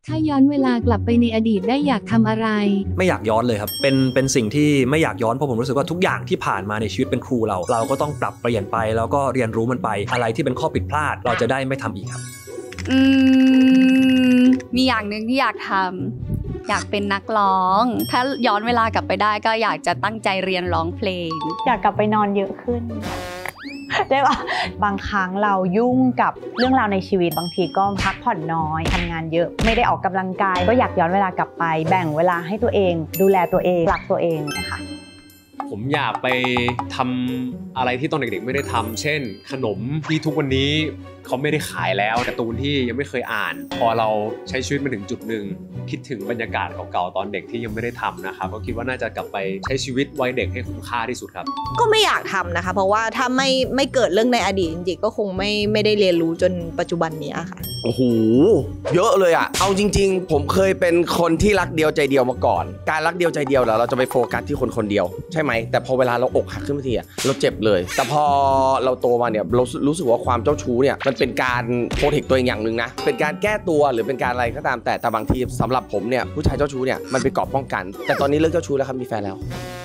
ถ้าย้อนเวลากลับไปในอดีตได้อยากทำอะไรไม่อยากย้อนเลยครับเป็นสิ่งที่ไม่อยากย้อนเพราะผมรู้สึกว่าทุกอย่างที่ผ่านมาในชีวิตเป็นครูเราก็ต้องปรับเปลี่ยนไปแล้วก็เรียนรู้มันไปอะไรที่เป็นข้อผิดพลาดเราจะได้ไม่ทำอีกครับมีอย่างหนึ่งที่อยากทำอยากเป็นนักร้องถ้าย้อนเวลากลับไปได้ก็อยากจะตั้งใจเรียนร้องเพลงอยากกลับไปนอนเยอะขึ้นได้ปะบางครั้งเรายุ่งกับเรื่องราวในชีวิตบางทีก็พักผ่อนน้อยทำงานเยอะไม่ได้ออกกำลังกายก็อยากย้อนเวลากลับไปแบ่งเวลาให้ตัวเองดูแลตัวเองรักตัวเองนะคะผมอยากไปทำอะไรที่ตอนเด็กๆไม่ได้ทำเช่นขนมที่ทุกวันนี้เขาไม่ได้ขายแล้วการ์ตูนที่ยังไม่เคยอ่านพอเราใช้ชีวิตมาถึงจุดหนึ่งคิดถึงบรรยากาศเก่าๆตอนเด็กที่ยังไม่ได้ทำนะครับก็คิดว่าน่าจะกลับไปใช้ชีวิตวัยเด็กให้คุ้มค่าที่สุดครับก็ไม่อยากทำนะคะเพราะว่าถ้าไม่เกิดเรื่องในอดีตจริงๆก็คงไม่ได้เรียนรู้จนปัจจุบันนี้ค่ะโอ้โหเยอะเลยอะเอาจริงๆผมเคยเป็นคนที่รักเดียวใจเดียวมาก่อนการรักเดียวใจเดียวแล้วเราจะไปโฟกัสที่คนคนเดียวใช่ไหมแต่พอเวลาเราอกหักขึ้นมาทีอะเราเจ็บเลยแต่พอเราโตมาเนี่ยเรารู้สึกว่าความเจ้าชู้เนี่ยมันเป็นการโปรเทคตัวเองอย่างหนึ่งนะเป็นการแก้ตัวหรือเป็นการอะไรก็ตามแต่บางทีสำหรับผมเนี่ยผู้ชายเจ้าชู้เนี่ยมันเป็นเกราะป้องกันแต่ตอนนี้เลิกเจ้าชู้แล้วครับมีแฟนแล้ว